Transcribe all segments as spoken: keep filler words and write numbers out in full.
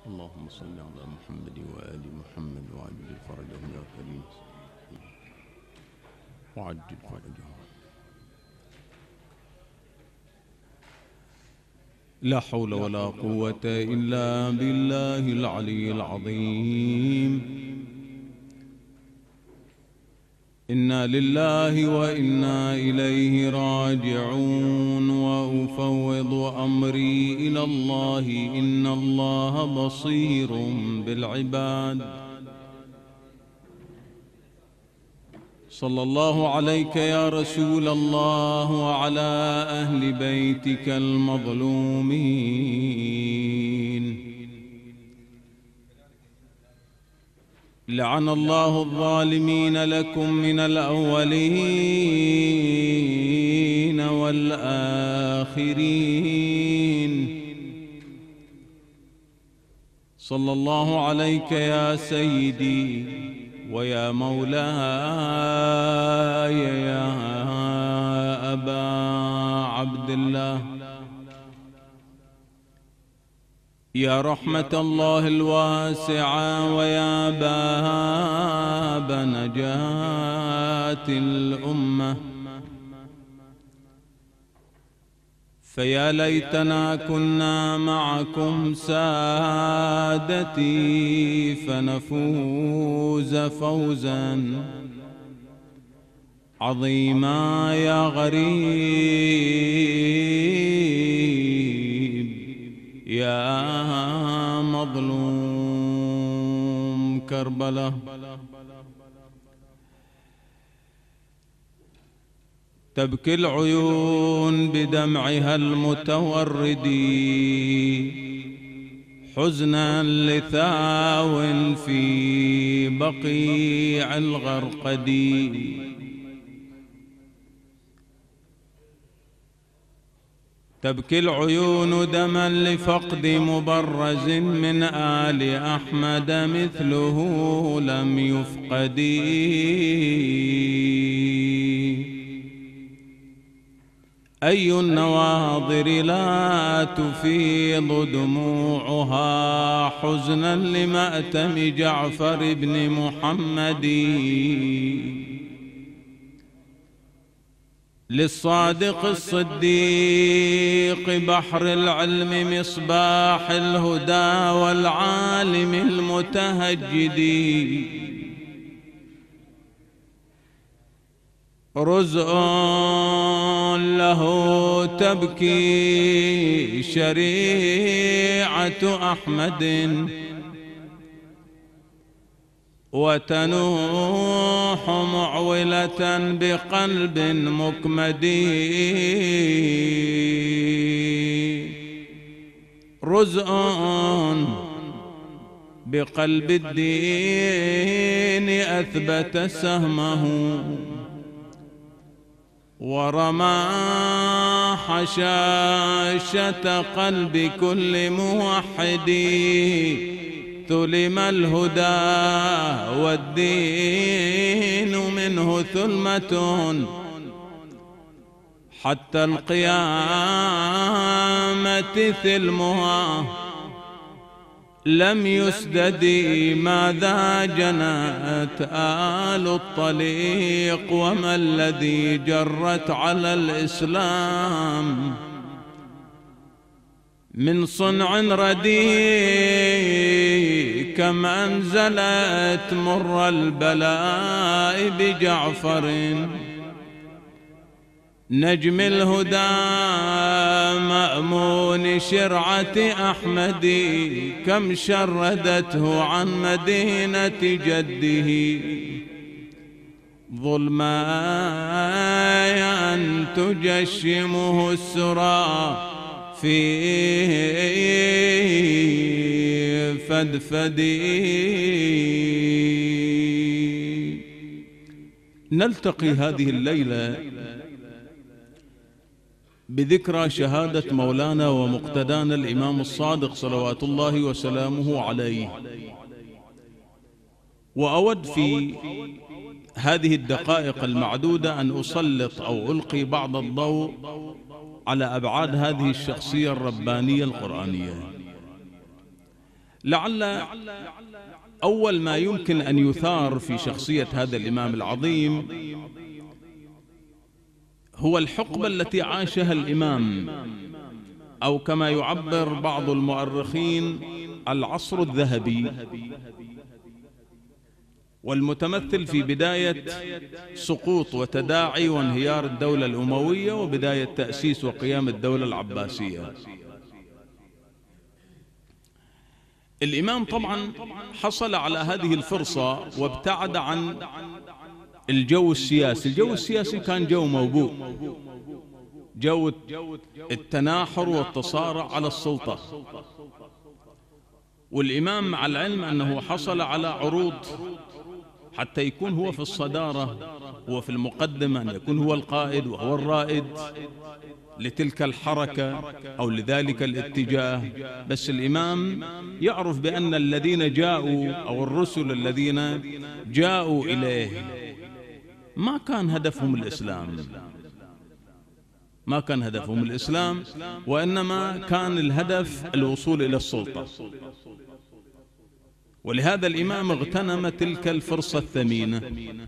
اللهم صل على محمد وآل محمد وعجل فرجهم يا كريم وعجل فرجهم. لا حول ولا قوة إلا بالله العلي العظيم. إنا لله وإنا إليه راجعون. وأفوض أمري إلى الله إن الله بصير بالعباد. صلى الله عليك يا رسول الله وعلى أهل بيتك المظلومين. لعن الله الظالمين لكم من الأولين والآخرين. صلى الله عليك يا سيدي ويا مولاي يا أبا عبد الله، يا رحمة الله الواسعة ويا باب نجاة الأمة. فيا ليتنا كنا معكم سادتي فنفوز فوزا عظيما يا غريب يا مظلوم كربلاء. تبكي العيون بدمعها المتورد حزنا لثاو في بقيع الغرقد. تبكي العيون دما لفقد مبرز من آل أحمد مثله لم يفقد. أي النواظر لا تفيض دموعها حزنا لمأتم جعفر بن محمد. للصادق الصديق بحر العلم مصباح الهدى والعالم المتهجد رزء له تبكي شريعة أحمد وتنوح معولة بقلب مكمد. رزء بقلب الدين أثبت سهمه ورمى حشاشة قلب كل موحد. ثلم الهدى والدين منه ثلمة حتى القيامة ثلمها لم يسدد. ماذا جنت آل الطليق وما الذي جرت على الإسلام من صنع رديء كم أنزلت مر البلاء بجعفر نجم الهدى مأمون شرعة أحمد. كم شردته عن مدينة جده ظلما أن تجشمه السرى في فدفدي. نلتقي هذه الليلة بذكرى شهادة مولانا ومقتدانا الإمام الصادق صلوات الله وسلامه عليه. وأود في هذه الدقائق المعدودة أن أسلط أو ألقي بعض الضوء على أبعاد هذه الشخصية الربانية القرآنية. لعل أول ما يمكن أن يثار في شخصية هذا الإمام العظيم هو الحقبة التي عاشها الإمام، أو كما يعبر بعض المؤرخين العصر الذهبي، والمتمثل في بداية سقوط وتداعي وانهيار الدولة الأموية وبداية تأسيس وقيام الدولة العباسية. الإمام طبعا حصل على هذه الفرصة وابتعد عن الجو السياسي. الجو السياسي كان جو موبوء، جو التناحر والتصارع على السلطة، والإمام مع العلم أنه حصل على عروض حتى يكون هو في الصدارة، هو في المقدمة، أن يكون هو القائد وهو الرائد لتلك الحركة أو لذلك الاتجاه. بس الإمام يعرف بأن الذين جاءوا أو الرسل الذين جاءوا إليه ما كان هدفهم الإسلام، ما كان هدفهم الإسلام، وإنما كان الهدف الوصول إلى السلطة. ولهذا الإمام اغتنم تلك الفرصة الثمينة،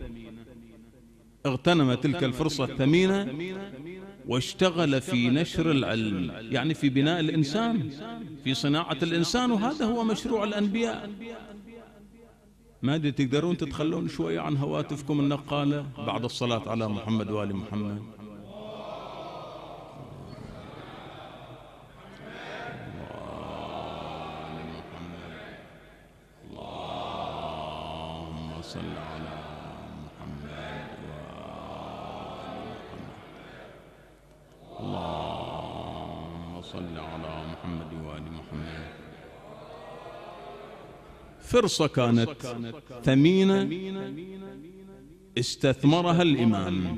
اغتنم تلك الفرصة الثمينة واشتغل في نشر العلم، يعني في بناء الإنسان، في صناعة الإنسان، وهذا هو مشروع الأنبياء. ما أدري تقدرون تتخلون شوية عن هواتفكم النقالة بعد الصلاة على محمد وآل محمد. اللهم صل على محمد وآل محمد. اللهم صل على محمد وآل محمد. فرصة كانت ثمينة استثمرها الإمام.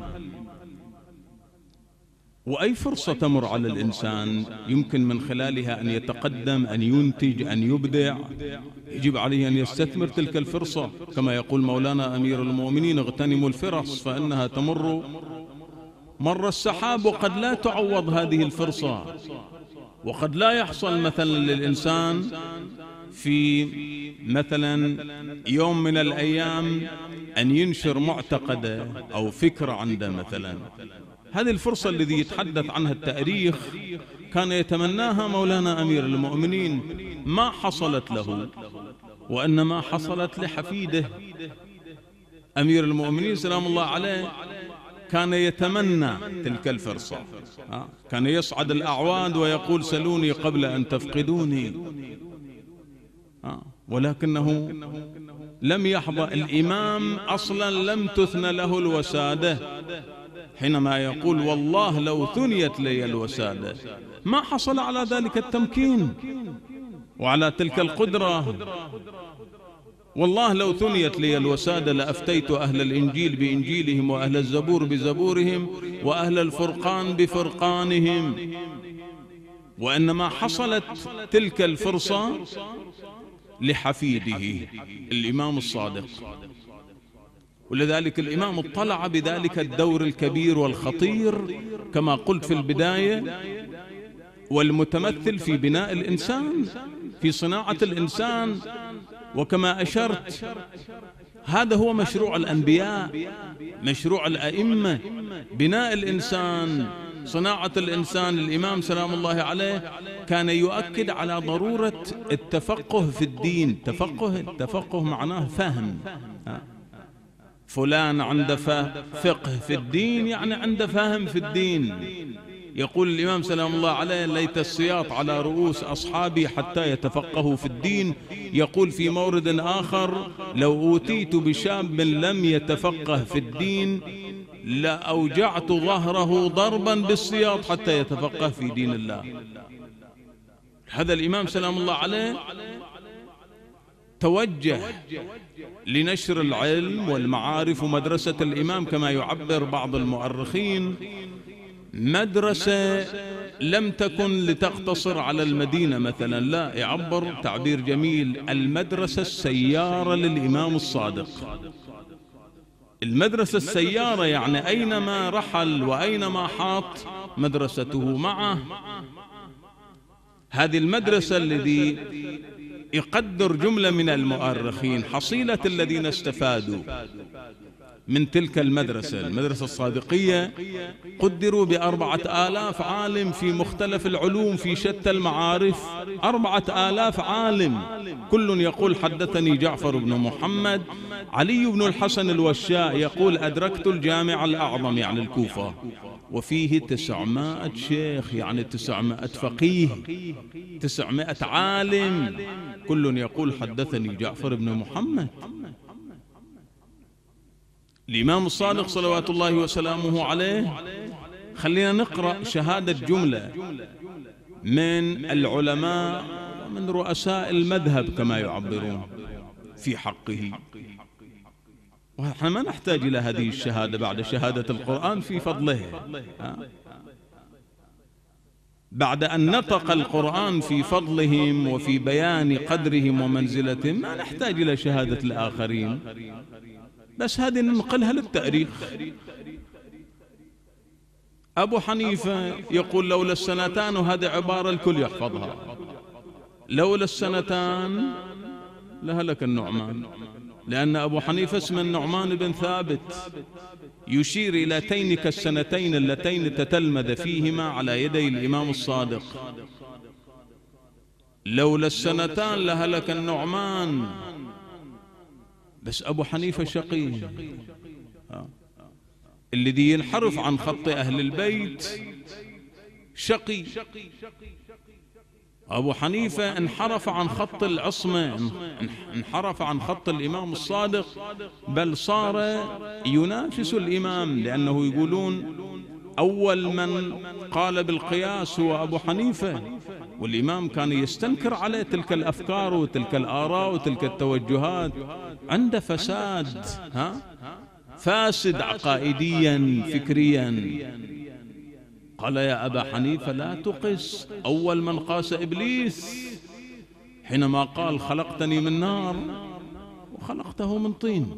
وأي فرصة تمر على الإنسان يمكن من خلالها أن يتقدم، أن ينتج، أن يبدع، يجب عليه أن يستثمر تلك الفرصة. كما يقول مولانا أمير المؤمنين: اغتنموا الفرص فإنها تمر مر السحاب. وقد لا تعوض هذه الفرصة، وقد لا يحصل مثلا للإنسان في مثلا يوم من الأيام أن ينشر معتقده أو فكرة عنده مثلا. هذه الفرصة الذي يتحدث عنها التاريخ كان يتمناها مولانا أمير المؤمنين، ما حصلت له، وإنما حصلت لحفيده أمير المؤمنين سلام الله عليه. كان يتمنى تلك الفرصة، كان يصعد الأعواد ويقول: سلوني قبل أن تفقدوني. ولكنه لم يحظى. الإمام أصلا لم تثنى له الوسادة، حينما يقول: والله لو ثنيت لي الوسادة، ما حصل على ذلك التمكين وعلى تلك القدرة. والله لو ثنيت لي الوسادة لأفتيت أهل الإنجيل بإنجيلهم، وأهل الزبور بزبورهم، وأهل الفرقان بفرقانهم. وإنما حصلت تلك الفرصة لحفيده الإمام الصادق. ولذلك الإمام اطلع بذلك الدور الكبير والخطير كما قلت في البداية، والمتمثل في بناء الإنسان، في صناعة الإنسان. وكما أشرت، هذا هو مشروع الأنبياء، مشروع الأئمة، بناء الإنسان، صناعة الإنسان. الإمام سلام الله عليه كان يؤكد على ضرورة التفقه في الدين. تفقه التفقه معناه فهم. فلان عنده فقه في الدين، يعني عنده فهم في الدين. يقول الإمام سلام الله عليه: ليت السياط على رؤوس أصحابي حتى يتفقهوا في الدين. يقول في مورد آخر: لو أوتيت بشاب لم يتفقه في الدين لأوجعت ظهره ضربا بالسياط حتى يتفقه في دين الله. هذا الإمام سلام الله عليه توجه لنشر العلم والمعارف. ومدرسة الإمام كما يعبر بعض المؤرخين مدرسة لم تكن لتقتصر على المدينة مثلا، لا، يعبر تعبير جميل: المدرسة السيارة للإمام الصادق. المدرسة السيارة يعني أينما رحل وأينما حاط مدرسته معه. هذه المدرسة الذي يقدر جملة من المؤرخين حصيلة الذين استفادوا من تلك المدرسة، المدرسة الصادقية، قدروا بأربعة آلاف عالم في مختلف العلوم في شتى المعارف. أربعة آلاف عالم كل يقول حدثني جعفر بن محمد. علي بن الحسن الوشاء يقول أدركت الجامع الأعظم يعني الكوفة وفيه تسعمائة شيخ يعني تسعمائة فقيه، تسعمائة عالم كل يقول حدثني جعفر بن محمد. الإمام الصادق صلوات الله وسلامه عليه، خلينا نقرأ شهادة جملة من العلماء ومن رؤساء المذهب كما يعبرون في حقه، ونحن ما نحتاج إلى هذه الشهادة بعد شهادة القرآن في فضله. بعد أن نطق القرآن في فضلهم وفي بيان قدرهم ومنزلتهم ما نحتاج إلى شهادة الآخرين، بس هذه ننقلها للتاريخ. أبو حنيفة يقول لولا السنتان، وهذه عبارة الكل يحفظها، لولا السنتان لهلك النعمان، لأن أبو حنيفة اسم النعمان بن ثابت، يشير إلى تينك السنتين اللتين تتلمذ فيهما على يدي الإمام الصادق. لولا السنتان لهلك النعمان، بس أبو حنيفة شقي، الذي ينحرف عن خط أهل البيت شقي. أبو حنيفة انحرف عن خط العصمة، انحرف عن خط الإمام الصادق، بل صار ينافس الإمام، لأنه يقولون أول من قال بالقياس هو أبو حنيفة، والإمام كان يستنكر عليه تلك الأفكار وتلك الآراء وتلك التوجهات، عنده فساد، ها فاسد عقائديا فكريا. قال يا أبا حنيفة لا تقس، أول من قاس إبليس حينما قال خلقتني من نار وخلقته من طين.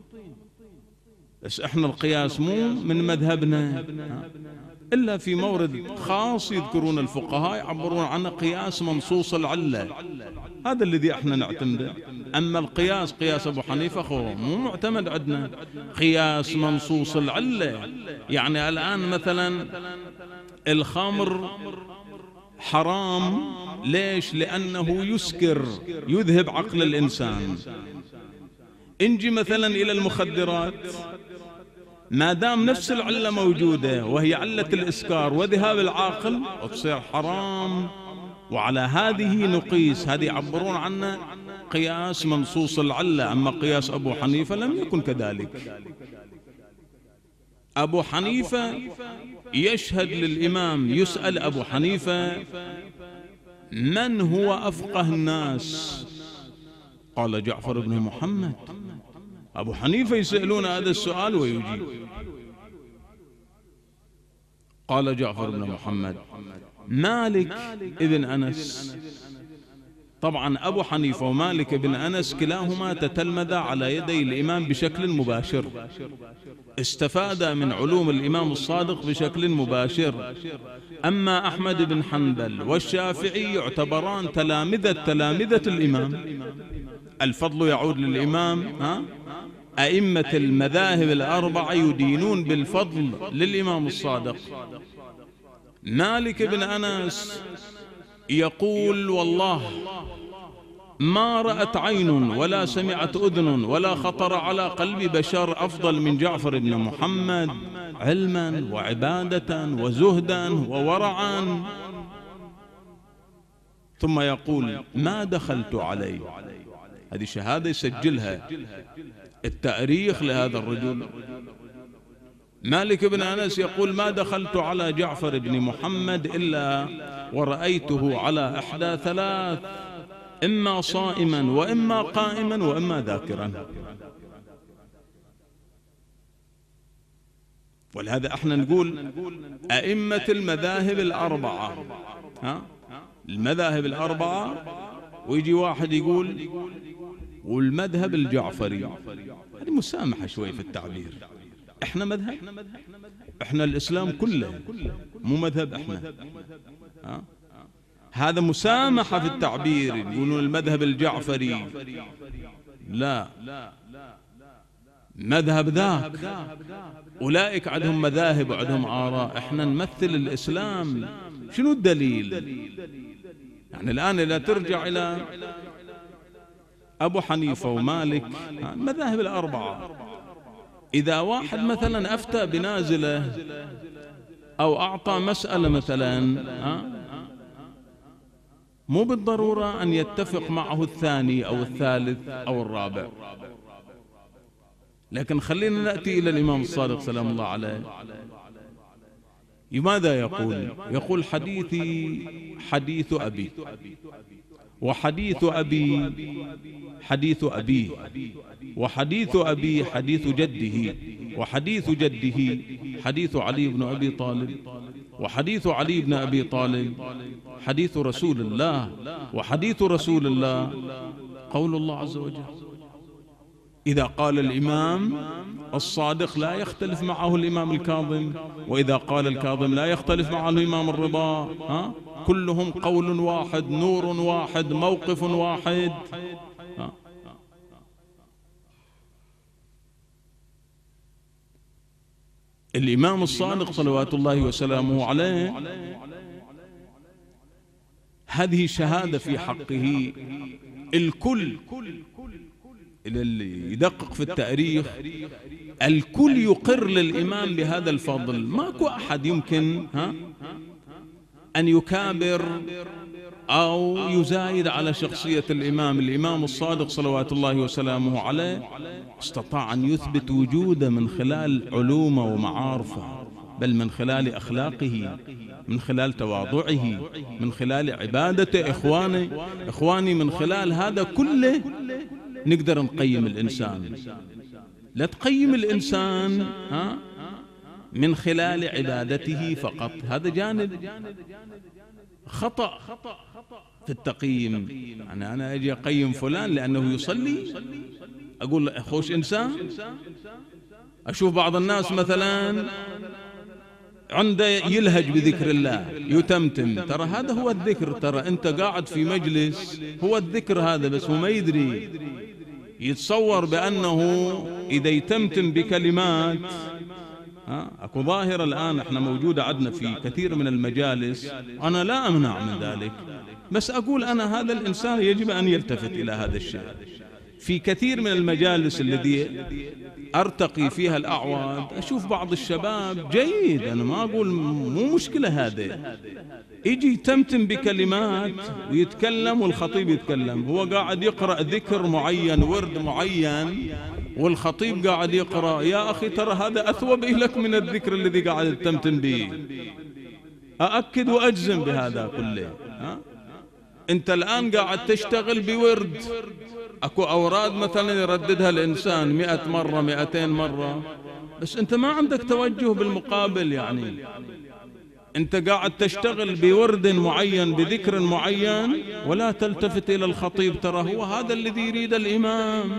بس احنا القياس مو من مذهبنا، إلا في مورد خاص يذكرون الفقهاء يعبرون عنه قياس منصوص العلة، هذا الذي احنا نعتمده. أما القياس قياس أبو حنيفة خو مو معتمد عندنا، قياس منصوص العلة. يعني الآن مثلا الخمر حرام، ليش؟ لأنه يسكر، يذهب عقل الإنسان. انجي مثلا إلى المخدرات، ما دام نفس العلة موجودة وهي علة الإسكار وذهاب العاقل تصير حرام، وعلى هذه نقيس، هذه يعبرون عنه قياس منصوص العلة. أما قياس أبو حنيفة لم يكن كذلك. أبو حنيفة يشهد للإمام، يسأل أبو حنيفة من هو أفقه الناس؟ قال جعفر بن محمد. أبو حنيفة يسألون هذا السؤال ويجيب، قال جعفر بن محمد مالك ابن أنس. طبعا أبو حنيفة ومالك بن أنس كلاهما تتلمذ على يدي الإمام بشكل مباشر، استفاد من علوم الإمام الصادق بشكل مباشر. أما أحمد بن حنبل والشافعي يعتبران تلامذة تلامذة الإمام، الفضل يعود للإمام. ها؟ أئمة المذاهب الأربعة يدينون بالفضل للإمام الصادق. مالك بن أنس يقول والله ما رأت عين ولا سمعت أذن ولا خطر على قلب بشر أفضل من جعفر بن محمد علما وعبادة وزهدا وورعا. ثم يقول ما دخلت عليه، هذه شهادة يسجلها التاريخ لهذا الرجل. مالك بن أنس يقول ما دخلت على جعفر بن محمد إلا ورأيته على إحدى ثلاث، إما صائما وإما قائما وإما ذاكرا. ولهذا احنا نقول أئمة المذاهب الأربعة، ها؟ المذاهب الأربعة، ويجي واحد يقول والمذهب الجعفري، هذه مسامحة شوي في التعبير. احنا مذهب، احنا الإسلام كله مو مذهب احنا. ها؟ هذا مسامحة في التعبير، يقولون المذهب الجعفري، لا، مذهب ذاك، أولئك عندهم مذاهب وعندهم آراء، احنا نمثل الإسلام. شنو الدليل؟ يعني الآن إذا ترجع إلى أبو حنيفة ومالك، المذاهب الأربعة، إذا واحد مثلا أفتى بنازلة أو أعطى مسألة مثلا، مو بالضرورة أن يتفق معه الثاني أو الثالث أو الرابع، لكن خلينا نأتي إلى الإمام الصادق سلام الله عليه. لماذا يقول؟ يقول حديثي حديث أبي، وحديث أبي حديث أبيه، وحديث أبي حديث جده، وحديث جده حديث علي بن أبي طالب، وحديث علي بن أبي طالب حديث رسول الله، وحديث رسول الله قول الله عز وجل. إذا قال الإمام الصادق لا يختلف معه الإمام الكاظم، وإذا قال الكاظم لا يختلف معه الإمام الرضا، ها؟ كلهم قول واحد، نور واحد، موقف واحد. ها؟ الإمام الصادق صلوات الله وسلامه عليه هذه شهادة في حقه. الكل اللي يدقق في التاريخ الكل يقر للإمام بهذا الفضل، ماكو أحد يمكن ها أن يكابر أو يزايد على شخصية الإمام. الإمام الصادق صلوات الله وسلامه عليه استطاع أن يثبت وجوده من خلال علومه ومعارفه، بل من خلال أخلاقه، من خلال تواضعه، من خلال عبادته. إخواني إخواني من خلال هذا كله نقدر نقيم الإنسان. لا تقيم الإنسان ها من خلال عبادته فقط، هذا جانب خطأ في التقييم. يعني أنا أجي أقيم فلان لأنه يصلي، أقول خوش إنسان. أشوف بعض الناس مثلا عنده يلهج بذكر الله، يتمتم، ترى هذا هو الذكر، ترى أنت قاعد في مجلس هو الذكر هذا، بس هو ما يدري، يتصور بأنه إذا يتمتم بكلمات. ها أكو ظاهرة الآن احنا موجودة عندنا في كثير من المجالس، أنا لا أمنع من ذلك، بس أقول أنا هذا الإنسان يجب أن يلتفت إلى هذا الشيء. في كثير من المجالس الذي أرتقي فيها الأعواد أشوف بعض الشباب جيد، أنا ما أقول مو مشكلة، هذا يجي يتمتم بكلمات ويتكلم والخطيب يتكلم، هو قاعد يقرأ ذكر معين، ورد معين، والخطيب قاعد يقرأ. يا أخي ترى هذا أثوب لك من الذكر الذي قاعد تتمتم به، أأكد وأجزم بهذا كله. ها؟ أنت الآن قاعد تشتغل بورد، أكو أوراد مثلا يرددها الإنسان مئة مرة مئتين مرة، بس أنت ما عندك توجه بالمقابل. يعني أنت قاعد تشتغل بورد معين بذكر معين ولا تلتفت إلى الخطيب، ترى هو هذا الذي يريد الإمام.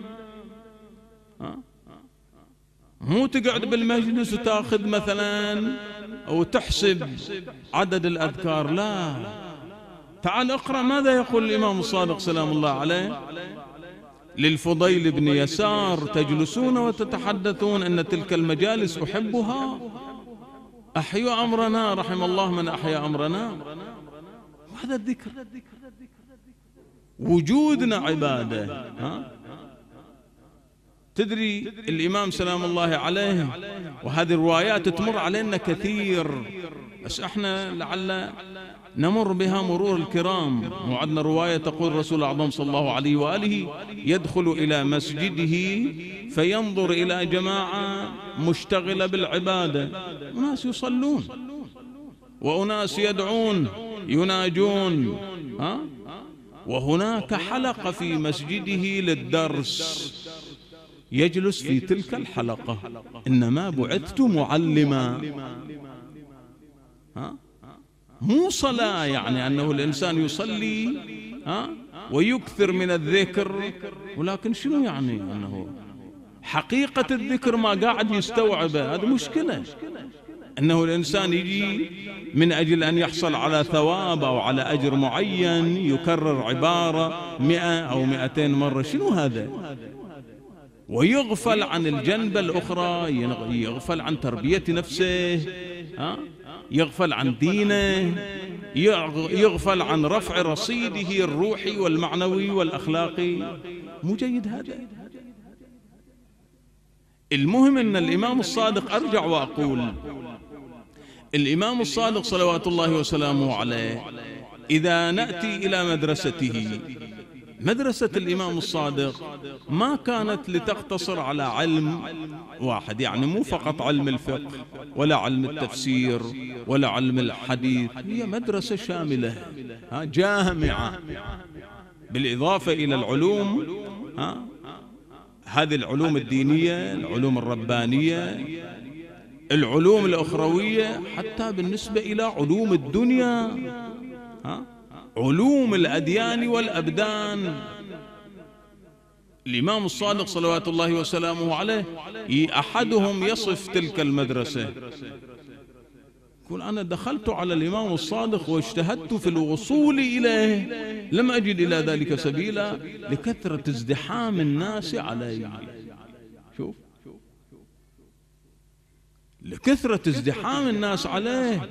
مو تقعد بالمجلس وتاخذ مثلا أو تحسب عدد الأذكار، لا، تعال اقرأ ماذا يقول الإمام الصادق سلام الله عليه للفضيل بن يسار: تجلسون وتتحدثون أن تلك المجالس أحبها، أحيوا أمرنا، رحم الله من أحيا أمرنا. وهذا الذكر، وجودنا عبادة. ها؟ تدري الإمام سلام الله عليه، وهذه الروايات تمر علينا كثير، بس احنا لعل نمر بها مرور الكرام. وعندنا رواية تقول رسول الأعظم صلى الله عليه وآله يدخل إلى مسجده فينظر إلى جماعة مشتغلة بالعبادة، أناس يصلون وأناس يدعون يناجون، ها؟ وهناك حلقة في مسجده للدرس، يجلس في تلك الحلقة. إنما بعثت معلما. ها؟ مو صلاة يعني أنه الإنسان يصلي ها ويكثر من الذكر، ولكن شنو يعني أنه حقيقة الذكر ما قاعد يستوعبه، هذه مشكلة. أنه الإنسان يجي من أجل أن يحصل على ثواب أو على أجر معين يكرر عبارة مئة أو مئتين مرة. شنو هذا؟ ويغفل عن الجنبة الأخرى، يغفل عن تربية نفسه، يغفل عن دينه، يغفل عن رفع رصيده الروحي والمعنوي والأخلاقي. مو جيد هذا. المهم أن الإمام الصادق، أرجع وأقول الإمام الصادق صلوات الله وسلامه عليه، إذا نأتي إلى مدرسته، مدرسة الإمام الصادق ما كانت لتقتصر على علم واحد، يعني مو فقط علم الفقه ولا علم التفسير ولا علم الحديث، هي مدرسة شاملة جامعة، بالإضافة إلى العلوم، هذه العلوم الدينية، العلوم الربانية، العلوم الأخروية، حتى بالنسبة إلى علوم الدنيا، علوم الأديان والأبدان. الإمام الصادق صلوات الله وسلامه عليه أحدهم يصف تلك المدرسة، يقول أنا دخلت على الإمام الصادق واجتهدت في الوصول إليه، لم أجد إلى ذلك سبيلا لكثرة ازدحام الناس عليه. شوف، لكثرة ازدحام الناس عليه.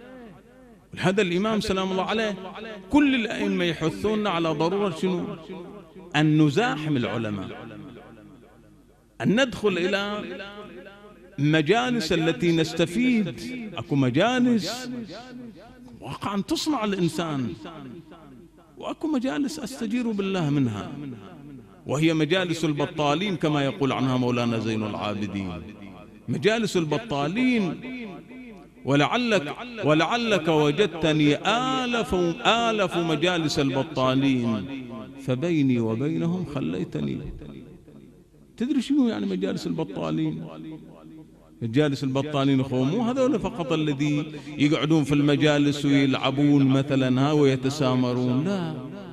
هذا الإمام سلام الله عليه كل الأئمة يحثوننا على ضرورة شنو؟ أن نزاحم العلماء، أن ندخل إلى مجالس التي نستفيد. أكو مجالس واقعا تصنع الإنسان، وأكو مجالس أستجير بالله منها، وهي مجالس البطالين كما يقول عنها مولانا زين العابدين. مجالس البطالين، ولعلك ولعلك وجدتني آلف آلف مجالس البطالين فبيني وبينهم خليتني. تدري شنو يعني مجالس البطالين؟ مجالس البطالين اخوه مو هذول فقط الذي يقعدون في المجالس ويلعبون مثلا ها ويتسامرون، لا.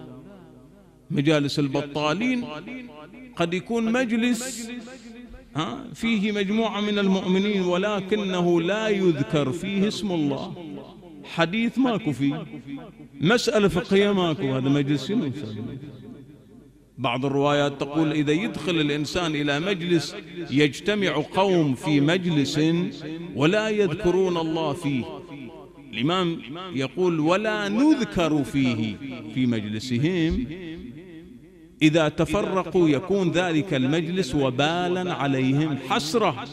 مجالس البطالين قد يكون مجلس ها فيه مجموعة من المؤمنين ولكنه لا يذكر فيه اسم الله، حديث ماكو فيه، مسألة فقهية ماكو، هذا مجلس شنو؟ بعض الروايات تقول إذا يدخل الإنسان إلى مجلس يجتمع قوم في مجلس ولا يذكرون الله فيه، الإمام يقول ولا نذكر فيه في مجلسهم، إذا تفرقوا يكون ذلك المجلس وبالا عليهم، حسرة،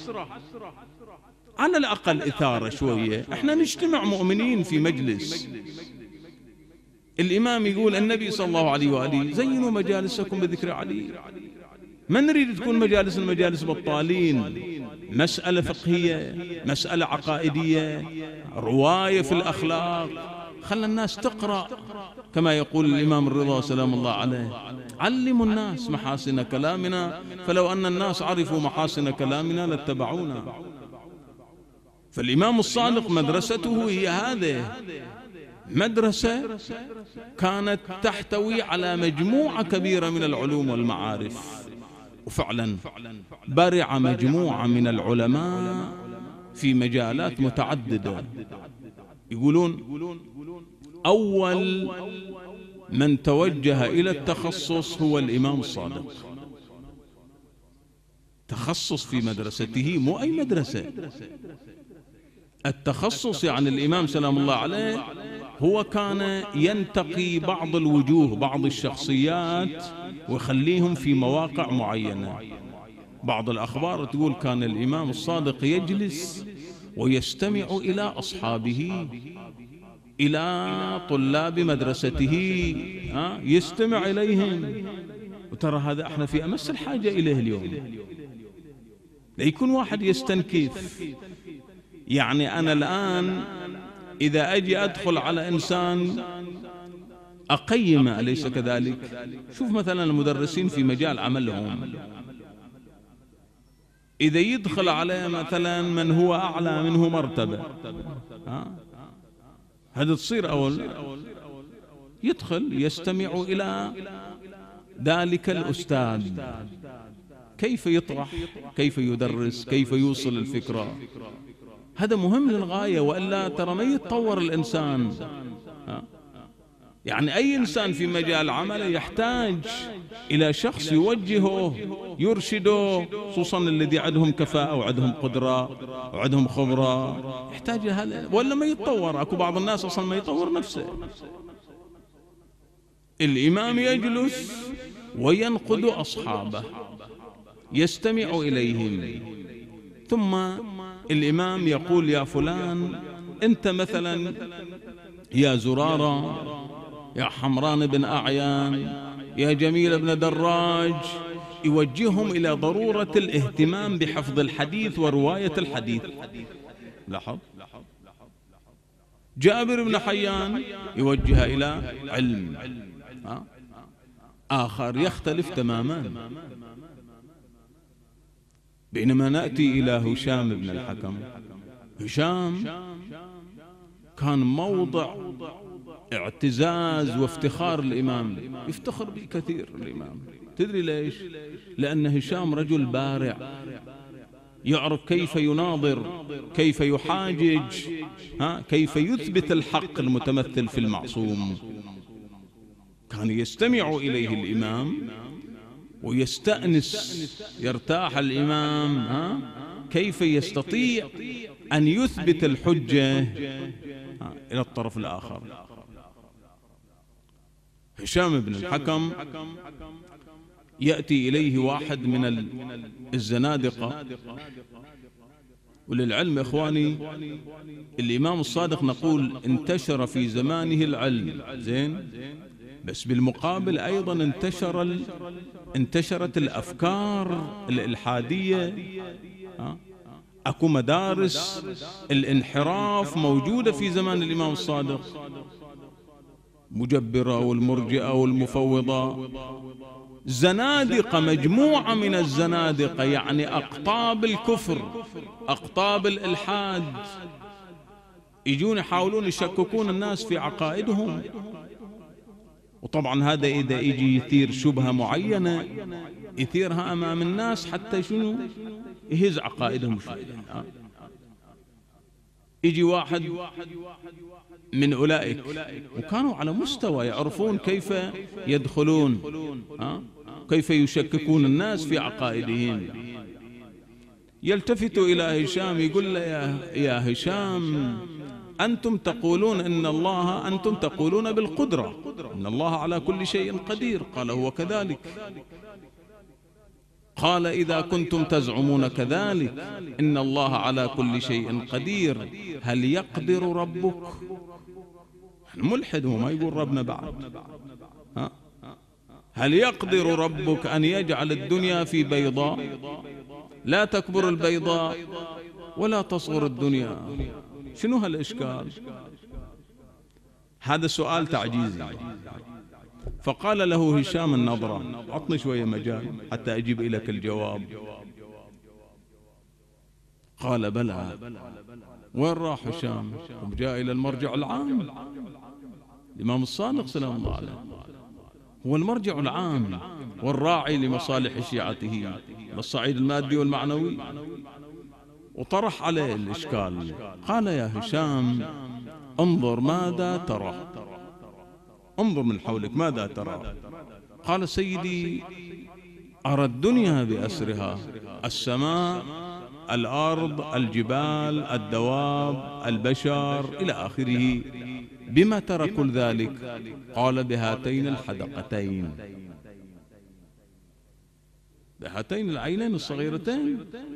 على الأقل إثارة شوية. احنا نجتمع مؤمنين في مجلس، الإمام يقول النبي صلى الله عليه وآله زينوا مجالسكم بذكر علي. ما نريد تكون مجالس المجالس بطالين، مسألة فقهية، مسألة عقائدية، رواية في الأخلاق، خلى الناس تقرأ كما يقول الإمام الرضا سلام الله عليه، علموا الناس محاسن كلامنا فلو أن الناس عرفوا محاسن كلامنا لاتبعونا. فالإمام الصادق مدرسته هي هذه، مدرسة كانت تحتوي على مجموعة كبيرة من العلوم والمعارف، وفعلا برع مجموعة من العلماء في مجالات متعددة. يقولون أول من توجه إلى التخصص هو الإمام الصادق، تخصص في مدرسته، مو أي مدرسة، التخصص. يعني الإمام سلام الله عليه هو كان ينتقي بعض الوجوه، بعض الشخصيات، ويخليهم في مواقع معينة. بعض الأخبار تقول كان الإمام الصادق يجلس ويستمع إلى أصحابه، إلى طلاب مدرسته، يستمع إليهم. وترى هذا احنا في أمس الحاجة إليه اليوم. لا يكون واحد يستنكف. يعني أنا الآن إذا أجي أدخل على إنسان أقيمه، أليس كذلك؟ شوف مثلا المدرسين في مجال عملهم، إذا يدخل عليه مثلا من هو أعلى منه مرتبة، ها؟ هذا تصير أول يدخل يستمع إلى ذلك الأستاذ كيف يطرح، كيف يدرس، كيف يوصل الفكرة. هذا مهم للغاية، وإلا ترى ما يتطور الإنسان. يعني أي إنسان في مجال عمله يحتاج إلى شخص يوجهه يرشده، خصوصا الذي عندهم كفاءة وعندهم قدرة وعندهم خبرة، يحتاج هذا ولا ما يتطور. أكو بعض الناس أصلا ما يطور نفسه. الإمام يجلس وينقد أصحابه، يستمع إليهم، ثم الإمام يقول يا فلان أنت مثلا يا زرارة، يا حمران بن أعيان، يا جميل بن دراج، يوجههم إلى ضرورة الاهتمام بحفظ الحديث ورواية الحديث. لاحظ. جابر بن حيان يوجه إلى علم. آخر يختلف تماما. بينما نأتي إلى هشام بن الحكم. هشام كان موضع اعتزاز وافتخار الإمام، يفتخر به كثير الإمام. تدري ليش؟ لأن هشام رجل بارع، يعرف كيف يناظر، كيف يحاجج، ها كيف يثبت الحق المتمثل في المعصوم. كان يستمع إليه الإمام ويستأنس، يرتاح الإمام، ها كيف يستطيع أن يثبت الحجة إلى الطرف الآخر. هشام بن الحكم يأتي إليه واحد من الزنادقة. وللعلم إخواني الإمام الصادق نقول انتشر في زمانه العلم، زين، بس بالمقابل أيضا انتشر ال... انتشرت الأفكار الإلحادية. أكو مدارس الانحراف موجودة في زمان الإمام الصادق، مجبرة والمرجئة والمفوضة، زنادقة، مجموعة من الزنادقة، يعني أقطاب الكفر، أقطاب الإلحاد، يجون يحاولون يشككون الناس في عقائدهم. وطبعا هذا إذا يجي يثير شبهة معينة يثيرها أمام الناس حتى شنو يهز عقائدهم شوية. يجي واحد من أولئك وكانوا على مستوى يعرفون كيف يدخلون، كيف يشككون الناس في عقائدهم، يلتفت إلى هشام يقول له يا, يا هشام أنتم تقولون إن الله أنتم تقولون بالقدرة إن الله على كل شيء قدير. قال هو كذلك. قال إذا كنتم تزعمون كذلك إن الله على كل شيء قدير هل يقدر ربك؟ الملحد هو ما يقول ربنا بعد. ها؟ هل يقدر ربك أن يجعل الدنيا في بيضاء لا تكبر البيضاء ولا تصغر الدنيا؟ شنو هالإشكال؟ هذا سؤال تعجيزي. فقال له هشام النظرة عطني شوية مجال حتى أجيب إليك الجواب. قال بلى. وين راح هشام؟ جاء إلى المرجع العام. الإمام الصادق سلام الله عليه هو المرجع العام والراعي لمصالح شيعته بالصعيد المادي والمعنوي، وطرح عليه الإشكال. قال يا هشام انظر ماذا ترى، انظر من حولك ماذا ترى؟ قال سيدي أرى الدنيا بأسرها، السماء، الأرض، الجبال، الدواب، البشر إلى آخره. بما ترى كل ذلك؟ قال بهاتين الحدقتين، بهاتين العينين الصغيرتين.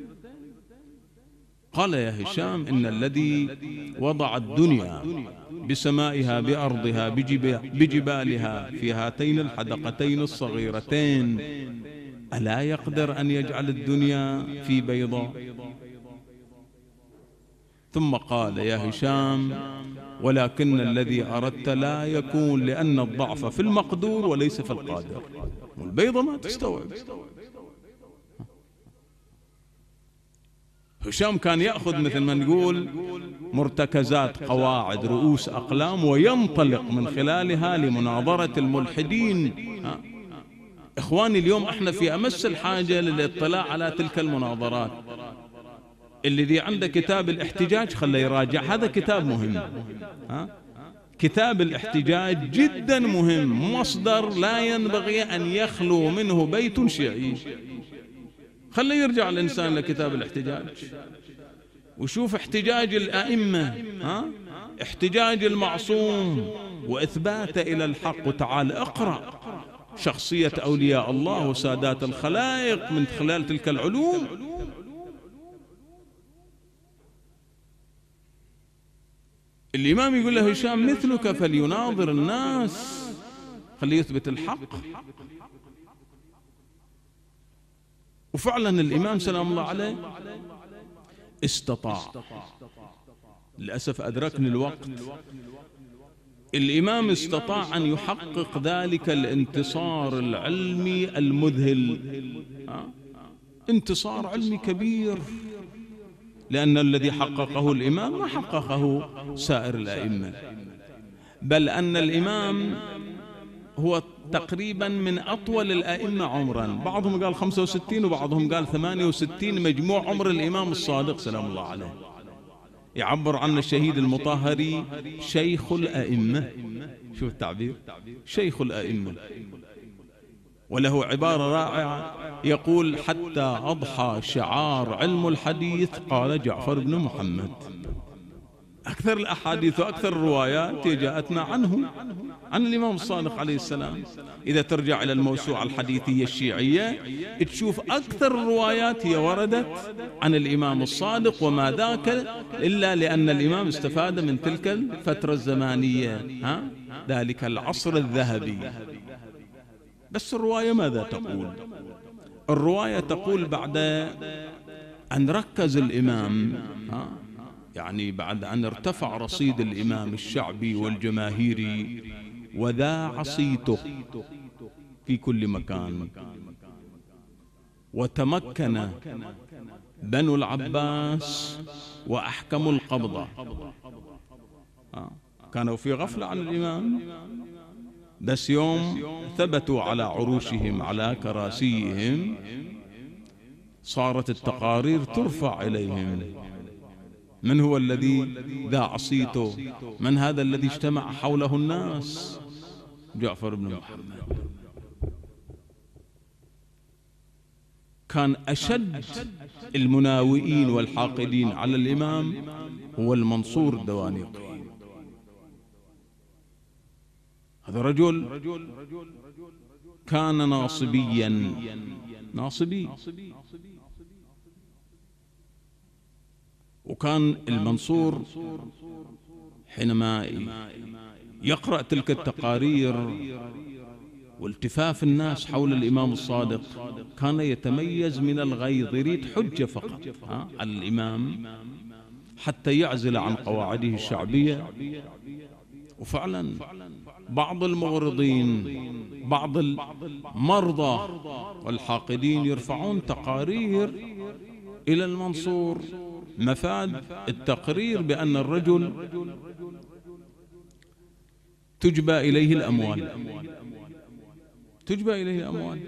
قال يا هشام إن الذي وضع الدنيا بسمائها بأرضها بجبالها في هاتين الحدقتين الصغيرتين ألا يقدر أن يجعل الدنيا في بيضاء؟ ثم قال يا هشام ولكن الذي أردت لا يكون، لأن الضعف في المقدور وليس في القادر. والبيضة ما تستوعب. هشام كان يأخذ مثل ما نقول مرتكزات، قواعد، رؤوس أقلام، وينطلق من خلالها لمناظرة الملحدين. إخواني اليوم احنا في أمس الحاجة للاطلاع على تلك المناظرات. الذي عنده كتاب الاحتجاج خليه يراجع، هذا كتاب مهم. ها؟ كتاب الاحتجاج جدا مهم، مصدر لا ينبغي أن يخلو منه بيت شيعي. خليه يرجع الإنسان لكتاب الاحتجاج وشوف احتجاج الأئمة، ها؟ احتجاج المعصوم وإثباته إلى الحق. وتعال اقرأ شخصية أولياء الله وسادات الخلائق من خلال تلك العلوم. الإمام يقول له هشام مثلك فليناظر الناس، خليه يثبت الحق. وفعلا الإمام سلام الله عليه استطاع. للأسف أدركني الوقت. الإمام استطاع أن يحقق ذلك الانتصار العلمي المذهل، انتصار علمي كبير، لأن الذي حققه الإمام ما حققه سائر الأئمة، بل أن الإمام هو تقريبا من أطول الأئمة عمرا. بعضهم قال خمسة وستين وبعضهم قال ثمانية وستين مجموع عمر الإمام الصادق سلام الله عليه. يعبر عن الشهيد المطهري شيخ الأئمة. شوف التعبير، شيخ الأئمة. وله عبارة رائعة يقول: حتى أضحى شعار علم الحديث قال جعفر بن محمد. أكثر الأحاديث وأكثر الروايات جاءتنا عنه، عن الإمام الصادق عليه السلام. إذا ترجع إلى الموسوعة الحديثية الشيعية تشوف أكثر الروايات هي وردت عن الإمام الصادق، وما ذاك إلا لأن الإمام استفاد من تلك الفترة الزمانية، ها؟ ذلك العصر الذهبي. بس الرواية ماذا تقول؟ الرواية تقول بعد أن ركز الإمام، ها؟ يعني بعد أن ارتفع رصيد الإمام الشعبي والجماهيري وذاع صيته في كل مكان، وتمكن بنو العباس وأحكموا القبضة. كانوا في غفلة عن الإمام، بس يوم ثبتوا على عروشهم على كراسيهم صارت التقارير ترفع إليهم. من هو الذي ذاع صيته؟ من هذا الذي اجتمع حوله الناس؟ جعفر بن محمد. كان أشد المناوئين والحاقدين على الإمام هو المنصور الدوانيقي. هذا رجل كان ناصبيا، ناصبي. وكان المنصور حينما يقرأ تلك التقارير والتفاف الناس حول الإمام الصادق كان يتميز من الغيظ، يريد حجة فقط على الإمام حتى يعزل عن قواعده الشعبية. وفعلا بعض المغرضين، بعض المرضى والحاقدين يرفعون تقارير إلى المنصور، مفاد التقرير بأن الرجل تجبى إليه الأموال، تجبى إليه الأموال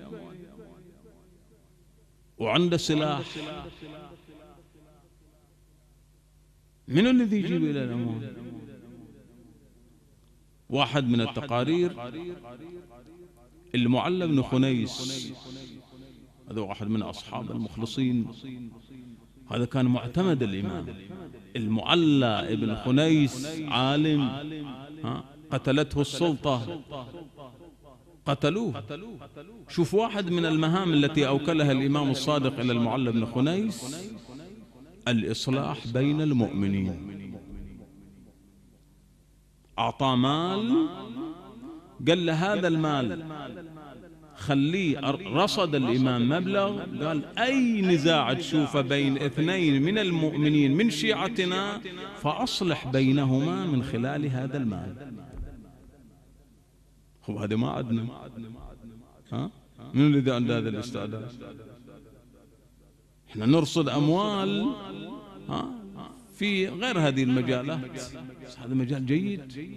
وعنده سلاح. من الذي يجيب إلى الأموال؟ واحد من التقارير المعلى بن خنيس، هذا واحد من أصحاب المخلصين، هذا كان معتمد الإمام. المعلى ابن خنيس عالم، ها؟ قتلته السلطة، قتلوه. شوف واحد من المهام التي أوكلها الإمام الصادق إلى المعلى بن خنيس الإصلاح بين المؤمنين. أعطى مال، قال له هذا المال خليه. رصد الإمام مبلغ، قال أي نزاع تشوفه بين اثنين من المؤمنين من شيعتنا فأصلح بينهما من خلال هذا المال. هو هذا ما عندنا، ها؟ من الذي عنده هذا الاستعداد؟ احنا نرصد أموال، ها؟ في غير هذه المجالات، هذا مجال جيد.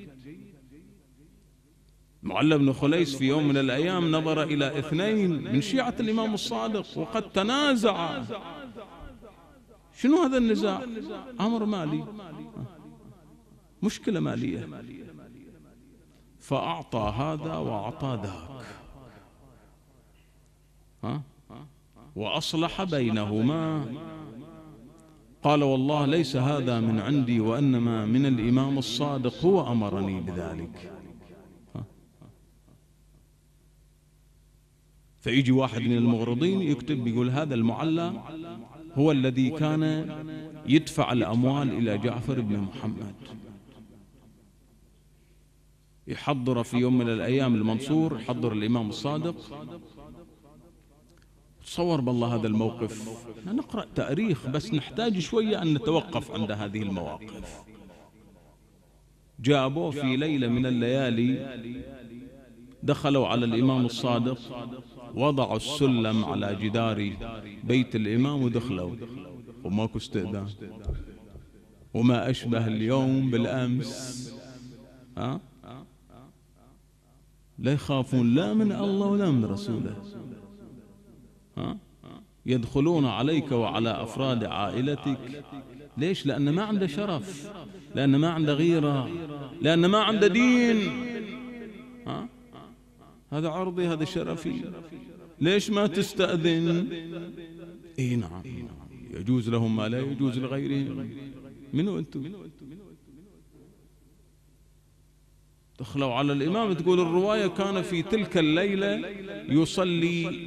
معلى بن خليس في يوم من الأيام نظر إلى اثنين من شيعة الإمام الصادق وقد تنازعا. شنو هذا النزاع؟ أمر مالي، مشكلة مالية، فأعطى هذا وأعطى ذاك، ها؟ وأصلح بينهما. قال والله ليس هذا من عندي وإنما من الإمام الصادق، هو أمرني بذلك. فيجي واحد من المغرضين يكتب يقول هذا المعلى هو الذي كان يدفع الأموال إلى جعفر بن محمد. يحضر في يوم من الأيام المنصور، يحضر الإمام الصادق. تصور بالله هذا الموقف، نقرأ تاريخ بس نحتاج شوية أن نتوقف عند هذه المواقف. جابوه في ليلة من الليالي، دخلوا على الإمام الصادق، وضعوا السلم على جدار بيت الإمام ودخلوا، وماكو استئذان، وما أشبه اليوم بالأمس. ها؟ لا يخافون لا من الله ولا من رسوله. ها؟ يدخلون عليك وعلى أفراد عائلتك. ليش؟ لأن ما عنده شرف، لأن ما عنده غيرة، لأن ما عنده دين. ها؟ هذا عرضي، هذا شرفي، ليش ما تستأذن؟ اي نعم، يجوز لهم ما لا يجوز لغيرهم. منو انتم؟ دخلوا على الإمام، تقول الرواية كان في تلك الليلة يصلي،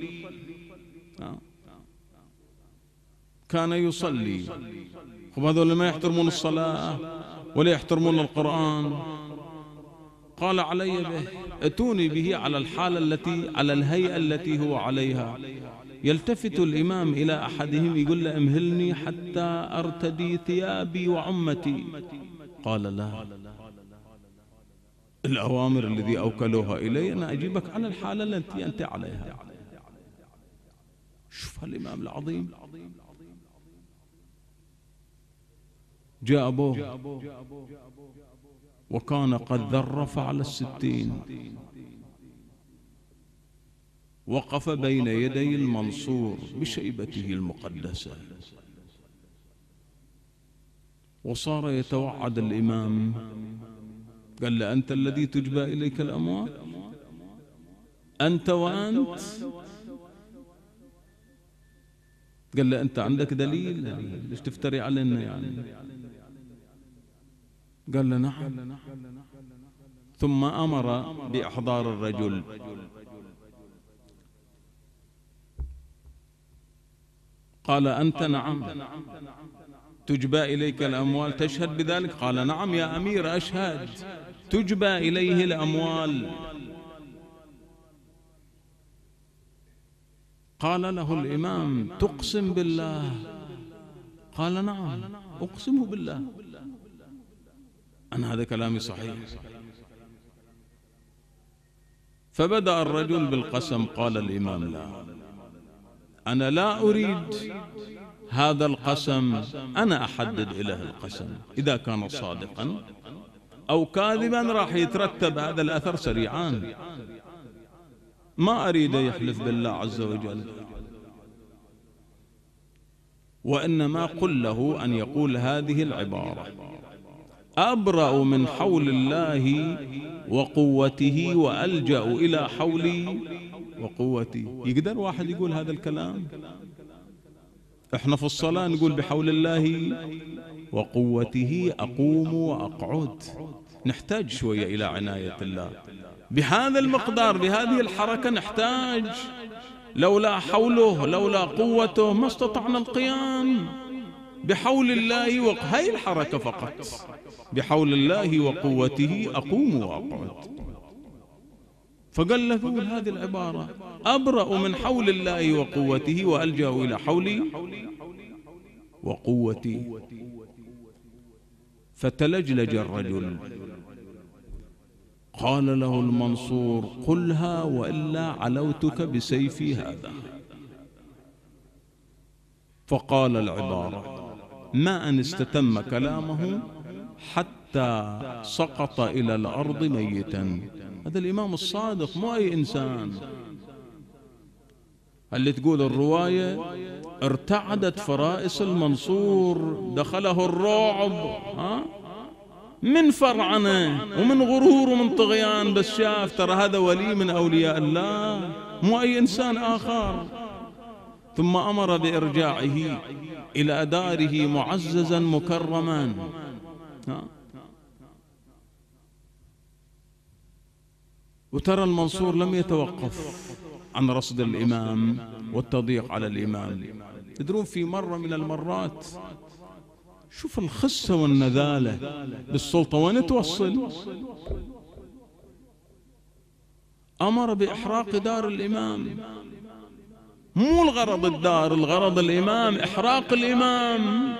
كان يصلي. هم هذول ما يحترمون الصلاة ولا يحترمون القرآن. قال علي به، اتوني به على الحالة التي، على الهيئة التي هو عليها. يلتفت الإمام إلى أحدهم يقول له امهلني حتى أرتدي ثيابي وعمتي. قال لا، الأوامر الذي أوكلوها إلي أنا أجيبك على الحالة التي أنت عليها. شوف الإمام العظيم. جاء أبوه وكان قد ذرف على الستين، وقف بين يدي المنصور بشيبته المقدسة، وصار يتوعد الإمام. قال له أنت الذي تجبى إليك الأموال؟ أنت وأنت؟ قال له أنت عندك دليل؟ ليش تفتري علينا يعني؟ قال له نعم. ثم أمر بإحضار الرجل. قال أنت نعم تجبى إليك الأموال، تشهد بذلك؟ قال نعم يا أمير أشهد، تجبى إليه الأموال. قال له الإمام تقسم بالله؟ قال نعم أقسم بالله، أنا هذا كلامي صحيح. فبدأ الرجل بالقسم. قال الإمام لا، أنا لا أريد هذا القسم، أنا أحدد إله القسم، إذا كان صادقا أو كاذبا راح يترتب هذا الأثر سريعا. ما أريد يحلف بالله عز وجل، وإنما قل له أن يقول هذه العبارة: أبرأ من حول الله وقوته وألجأ إلى حولي وقوتي. يقدر واحد يقول هذا الكلام؟ احنا في الصلاة نقول بحول الله وقوته أقوم وأقعد. نحتاج شوية إلى عناية الله بهذا المقدار، بهذه الحركة نحتاج. لولا حوله لولا قوته ما استطعنا القيام. بحول الله وق... هاي الحركة فقط، بحول الله وقوته أقوم وأقعد. فقال له قول هذه العبارة: أبرأ من حول الله وقوته وألجأ إلى حولي وقوتي. فتلجلج الرجل. قال له المنصور: قلها وإلا علوتك بسيفي هذا. فقال العبارة: ما أن استتم كلامه حتى سقط إلى الأرض ميتا. هذا الإمام الصادق، مو أي إنسان. اللي تقول الرواية ارتعدت فرائس المنصور، دخله الرعب ها من فرعنة ومن غرور ومن طغيان، بس شاف ترى هذا ولي من أولياء الله مو أي إنسان آخر. ثم أمر بإرجاعه إلى داره معززا مكرما. وترى المنصور لم يتوقف عن رصد الإمام والتضييق على الإمام. تدرون في مرة من المرات، شوف الخسة والنذالة بالسلطة وين توصل، أمر بإحراق دار الإمام. مو الغرض الدار، الغرض الإمام، إحراق الإمام.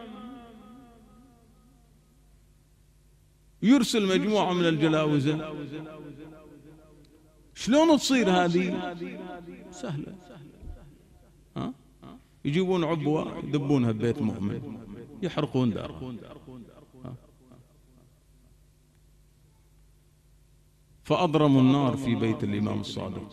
يرسل مجموعة من الجلاوزة. شلون تصير هذه؟ سهلة. ها؟ يجيبون عبوة يدبونها ببيت مؤمن، يحرقون داره. فأضرموا النار في بيت الإمام الصادق،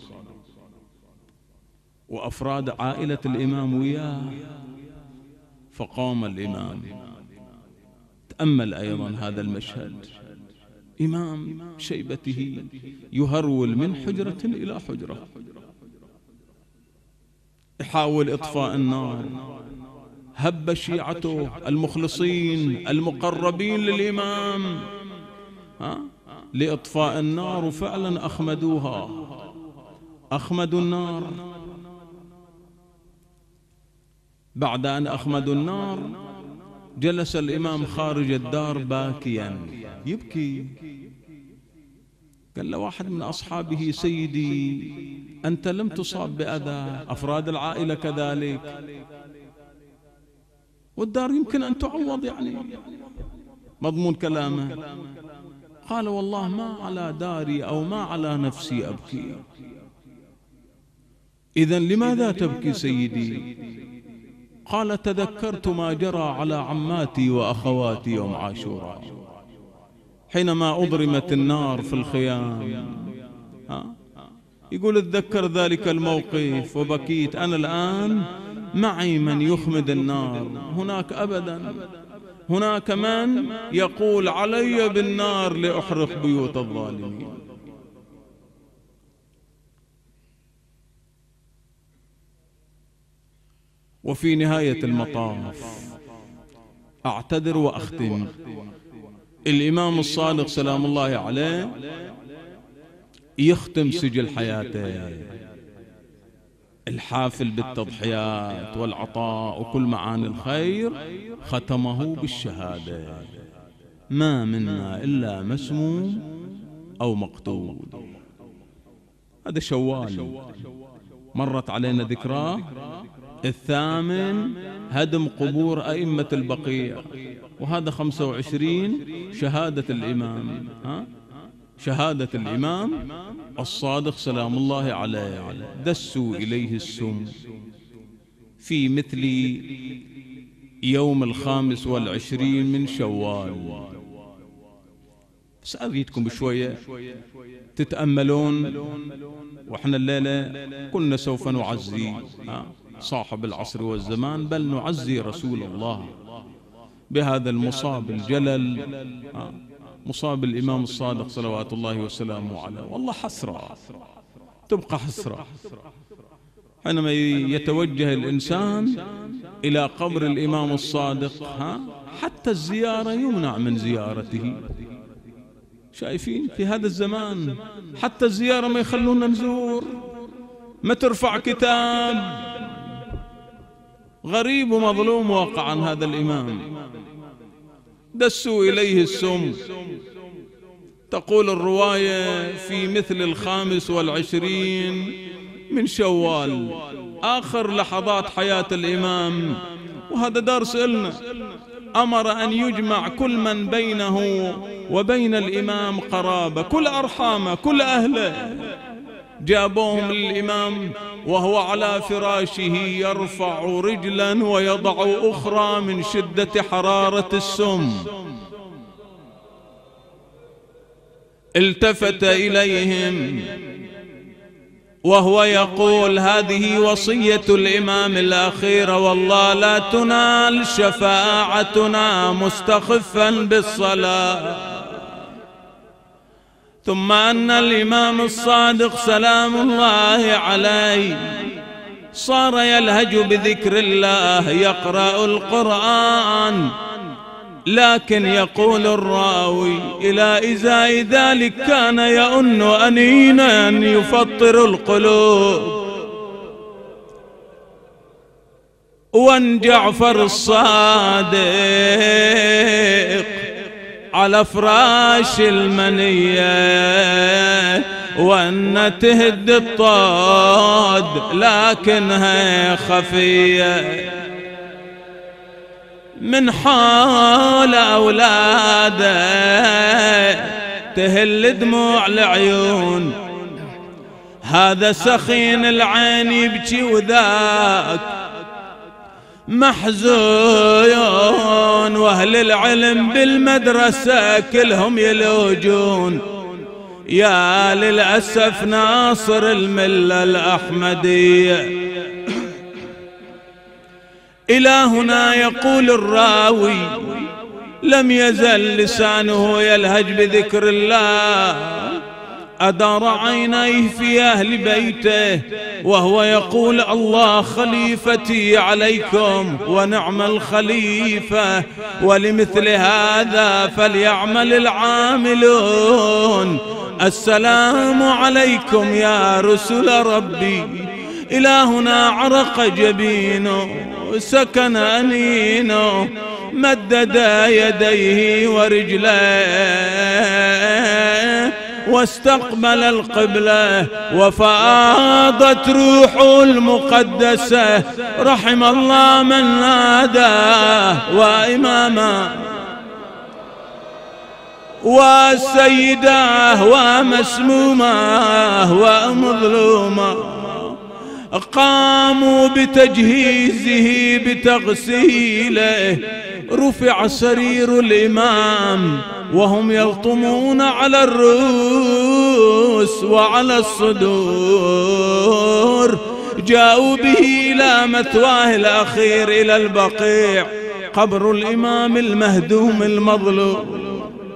وأفراد عائلة الإمام وياه. فقام الإمام. تأمل أيضا هذا المشهد، إمام شيبته يهرول من حجرة إلى حجرة، يحاول إطفاء النار. هب شيعته المخلصين المقربين للإمام ها لإطفاء النار، وفعلا أخمدوها، أخمدوا النار. بعد أن أخمدوا النار جلس الإمام خارج الدار باكيا يبكي. قال له واحد من أصحابه: سيدي أنت لم تصاب بأذى، أفراد العائلة كذلك، والدار يمكن أن تعوض، يعني مضمون كلامه. قال: والله ما على داري أو ما على نفسي أبكي. إذن لماذا تبكي سيدي؟ قال: تذكرت ما جرى على عماتي وأخواتي يوم عاشوراء حينما أضرمت النار في الخيام. ها؟ يقول: اتذكر ذلك الموقف وبكيت. أنا الآن معي من يخمد النار، هناك أبدا هناك من يقول علي بالنار لأحرق بيوت الظالمين. وفي نهاية المطاف أعتذر وأختم. الإمام الصادق سلام الله عليه يختم سجل حياته الحافل بالتضحيات والعطاء وكل معاني الخير، ختمه بالشهادة: ما منا إلا مسموم أو مقتول. هذا شوال مرت علينا ذكراه. الثامن هدم قبور أئمة البقيع، وهذا خمسة وعشرين شهادة الإمام. ها؟ شهادة الإمام الصادق سلام الله عليه. دسوا إليه السم في مثل يوم الخامس والعشرين من شوال. بس أريدكم بشوية تتأملون، وإحنا الليلة كنا سوف نعزي صاحب العصر والزمان، بل نعزي رسول الله بهذا المصاب الجلل، مصاب الإمام الصادق صلوات الله وسلامه عليه. والله حسرة، تبقى حسرة حينما يتوجه الإنسان إلى قبر الإمام الصادق، ها حتى الزيارة يمنع من زيارته. شايفين في هذا الزمان حتى الزيارة ما يخلونا نزور، ما ترفع كتاب. غريب ومظلوم واقعا هذا الإمام. دسوا إليه السم. تقول الرواية في مثل الخامس والعشرين من شوال، آخر لحظات حياة الإمام، وهذا درس لنا. أمر أن يجمع كل من بينه وبين الإمام قرابة، كل أرحامه كل أهله، جابوهم للإمام وهو على فراشه يرفع رجلا ويضع أخرى من شدة حرارة السم. التفت إليهم وهو يقول: هذه وصية الإمام الأخيرة، والله لا تنال شفاعتنا مستخفا بالصلاة. ثم أن الإمام الصادق سلام الله عليه صار يلهج بذكر الله، يقرأ القرآن، لكن يقول الراوي: إلى إزاء ذلك كان يؤن أنينا يفطر القلوب. وان جعفر الصادق على فراش المنية، وأن تهد الطود لكنها خفية، من حال أولاده تهل دموع العيون. هذا سخين العين يبكي وذاك محزون، واهل العلم بالمدرسة كلهم يلوجون. يا للأسف ناصر الملة الأحمدية. إلى هنا يقول الراوي: لم يزل لسانه يلهج بذكر الله، أدار عينيه في أهل بيته وهو يقول: الله خليفتي عليكم ونعم الخليفة، ولمثل هذا فليعمل العاملون. السلام عليكم يا رسل ربي. إلى هنا عرق جبينه، سكن أنينه، مدد يديه ورجليه واستقبل القبلة، وفاضت روحه المقدسة. رحم الله من ناداه وإماما وسيداه ومسموماه ومظلوماه، قاموا بتجهيزه بتغسيله. رفع سرير الإمام وهم يلطمون على الرؤوس وعلى الصدور. جاءوا به إلى مثواه الأخير، إلى البقيع، قبر الإمام المهدوم المظلوم.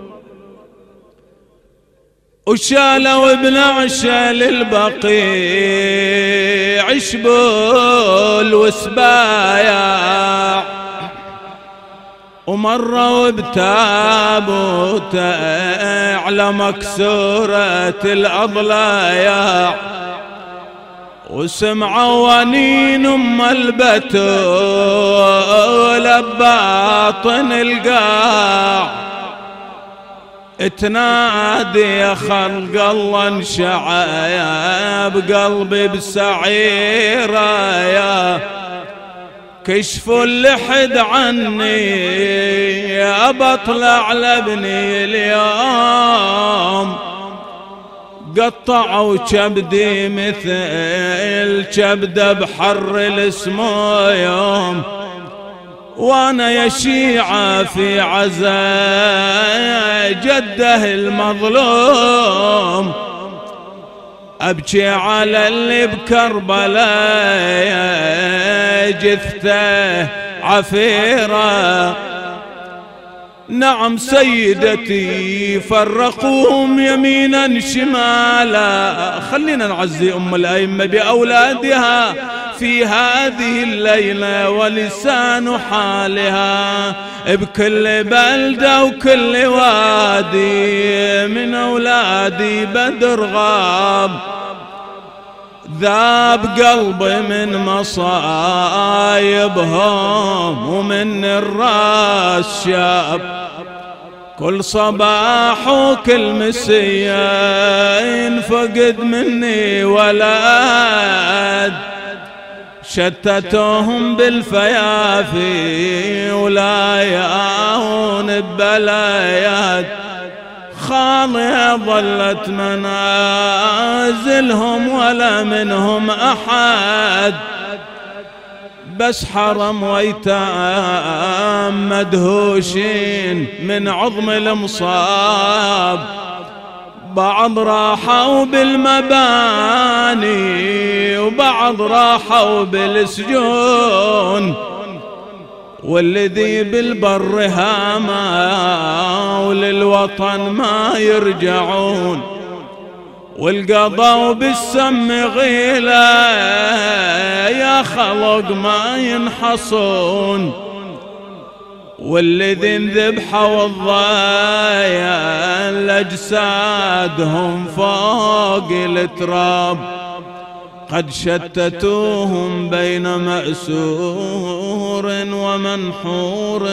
وشالوا ابن عشال البقيع، شبول وسبايع، ومروا بتابوته على مكسورة الأضلاع، وسمعوا ونين أم البتول بباطن القاع، تنادي يا خلق الله انشعى بقلبي بسعيرة، يا كشفوا اللحد عني يا بطلع لابني اليوم. قطعوا كبدي مثل كبده بحر السموم، وانا يا شيعة في عزاء جده المظلوم. ابكي على اللي بكربلاء جثته عفيرة. نعم سيدتي فرقوهم يمينا شمالا. خلينا نعزي ام الائمة باولادها في هذه الليلة، ولسان حالها بكل بلدة وكل وادي من أولادي بدر غاب. ذاب قلبي من مصايبهم ومن الراس شاب. كل صباح وكل مسية ينفقد مني ولد، شتتوهم بالفيافي ولا ياون ببلايات. خالية ظلت منازلهم ولا منهم أحد، بس حرم ويتام مدهوشين من عظم المصاب. بعض راحوا بالمباني وبعض راحوا بالسجون، والذي بالبر هاما وللوطن ما يرجعون، والقضوا بالسم غيلة يا خلق ما ينحصون، والذي انذبحوا الضايا لأجسادهم فوق التراب، قد شتتوهم بين مأسور ومنحور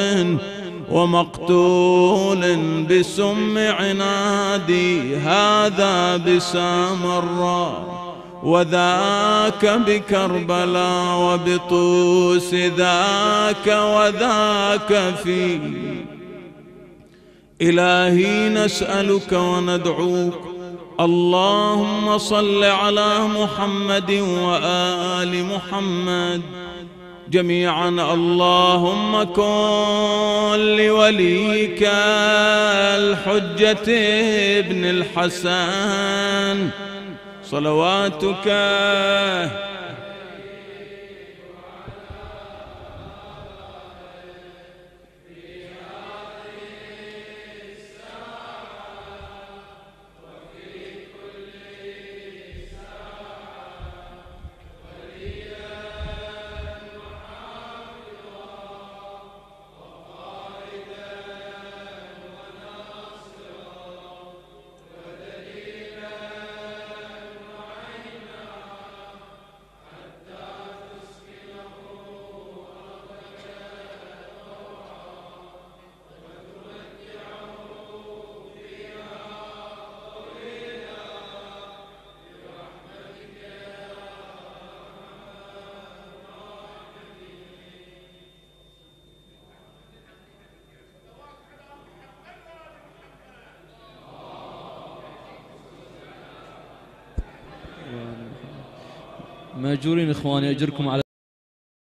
ومقتول بسم عنادي، هذا بسامراء وذاك بكربلاء وبطوس، ذاك وذاك في. إلهي نسألك وندعوك، اللهم صل على محمد وآل محمد جميعا. اللهم كن لوليك الحجة ابن الحسن صلواتك ماجورين إخواني، أجركم على